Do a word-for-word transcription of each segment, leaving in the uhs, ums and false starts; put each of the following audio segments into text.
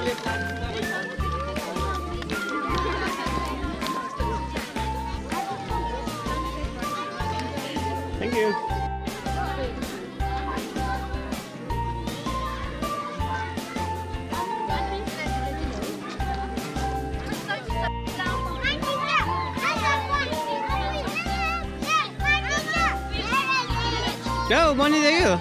Thank you. Go, money to you.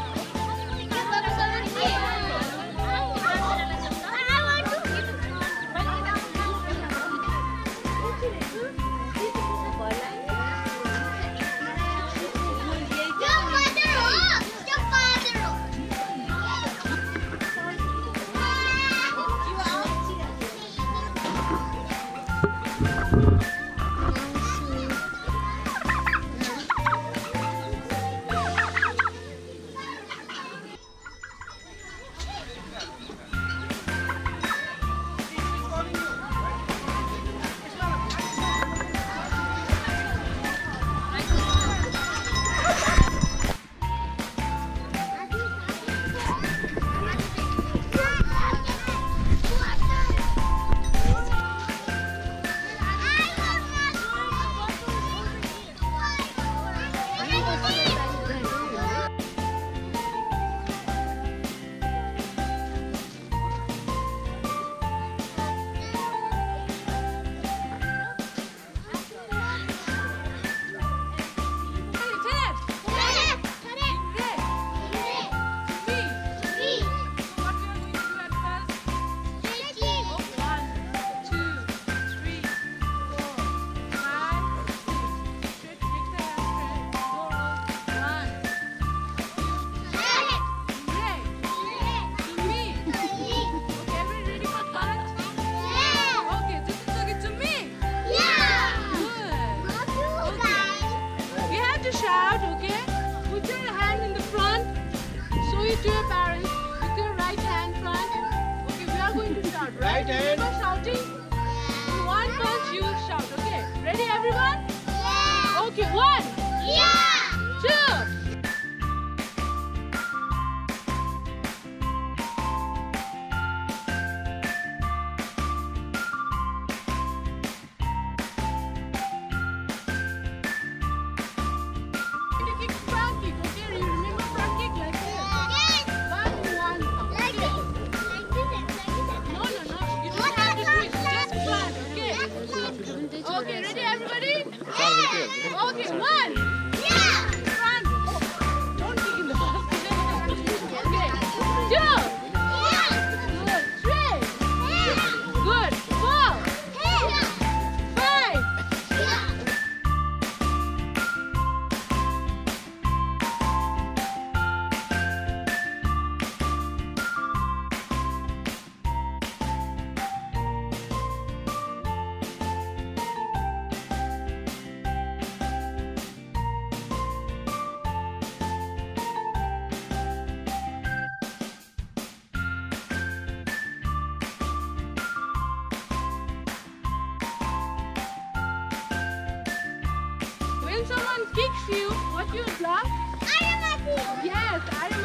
Shout, okay? Put your hand in the front. Show it to your parents. With your right hand front. Okay, we are going to shout, right? Right hand. Remember shouting? In one punch you will shout, okay? Ready everyone? Yeah! Okay, one. Yeah! Two. Okay, ready everybody? Yeah! Okay, one. Yeah! Front. Don't kick in the basket. Okay, two. Yeah! Good. Three. Yeah! Good. Four. Yeah! Five. Yeah! When someone kicks you, what you bluff? I am happy! Yes, I